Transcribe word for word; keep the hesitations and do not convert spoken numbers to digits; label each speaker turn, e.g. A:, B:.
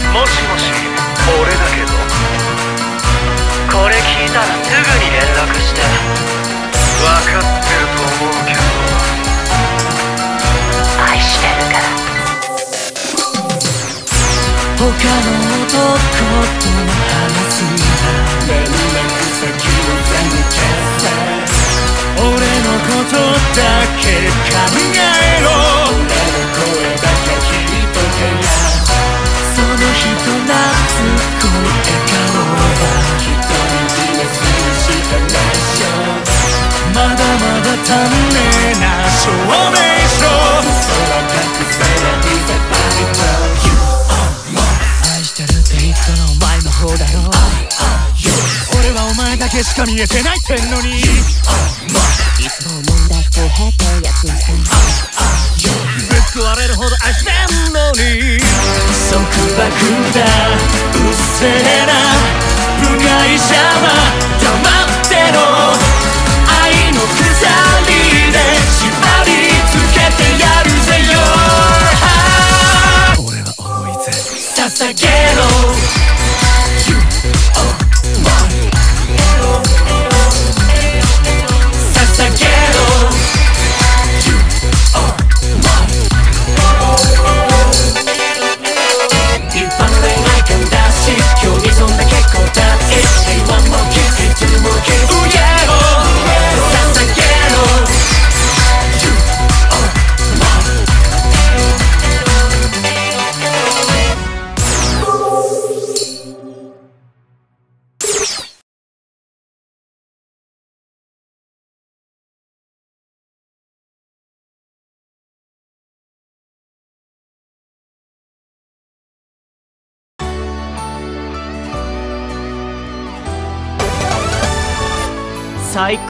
A: もしもし、俺だけど。これ聞いたらすぐに連絡して。分かってると思うけど。愛してるから。
B: 他の男と話すんだ。連絡先を全部消せ。俺のことだけ考えろ。俺の声だけ聞いとけや。その人懐っこい笑顔は一人占めするしかないっしょ。まだまだ足んねえな証明書。嘘は隠せないぜバイト。愛してるって言ったのお前の方だろ。俺はお前だけしか見えてないってんのに。いつも問題不公平ってやつさ。ぶっ食われるほど愛してんのに。束縛だうっせえな部外者は黙ってろ。愛の鎖で縛りつけてやるぜよ。俺は重いぜ。捧げろ。最高。